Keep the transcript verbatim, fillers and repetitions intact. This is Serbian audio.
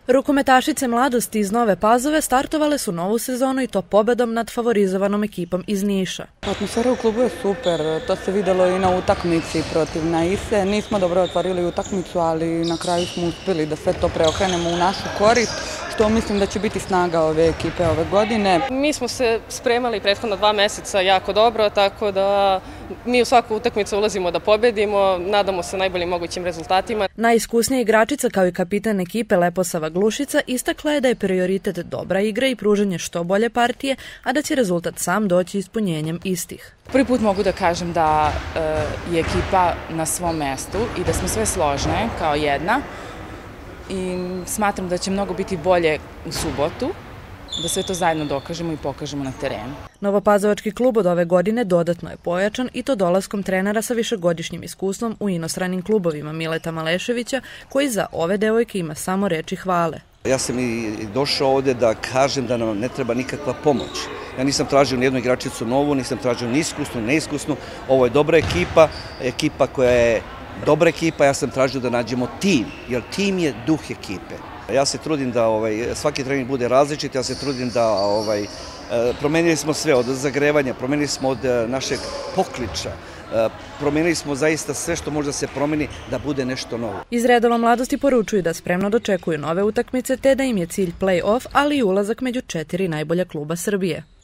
Rukometašice mladosti iz Nove Pazove startovale su novu sezonu i to pobedom nad favorizovanom ekipom iz Niša. Atmosfera u klubu je super, to se videlo i na utakmici protiv Naise. Nismo dobro otvorili utakmicu, ali na kraju smo uspjeli da sve to preokrenemo u našu korist, što mislim da će biti snaga ove ekipe ove godine. Mi smo se spremali prethodno dva meseca jako dobro, tako da mi u svaku utakmicu ulazimo da pobedimo, nadamo se najboljim mogućim rezultatima. Najiskusnija igračica kao i kapitan ekipe Leposava Glušica istakla je da je prioritet dobra igra i pružanje što bolje partije, a da će rezultat sam doći ispunjenjem istih. Prvi put mogu da kažem da je ekipa na svom mestu i da smo sve složne kao jedna i smatram da će mnogo biti bolje u subotu, da sve to zajedno dokažemo i pokažemo na terenu. Novopazovački klub od ove godine dodatno je pojačan i to dolaskom trenera sa višegodišnjim iskustvom u inostranim klubovima Mileta Maleševića, koji za ove devojke ima samo reči hvale. Ja sam i došao ovde da kažem da nam ne treba nikakva pomoć. Ja nisam tražio nijednu igračicu novu, nisam tražio ni iskusnu, ni neiskusnu. Ovo je dobra ekipa, ekipa koja je dobra ekipa, ja sam tražio da nađemo tim, jer tim je duh ekipe. Ja se trudim da ovaj, svaki trening bude različit, ja se trudim da ovaj, promenili smo sve od zagrevanja, promenili smo od našeg pokliča, promenili smo zaista sve što može da se promeni da bude nešto novo. Iz redova mladosti poručuju da spremno dočekuju nove utakmice te da im je cilj play-off, ali i ulazak među četiri najbolja kluba Srbije.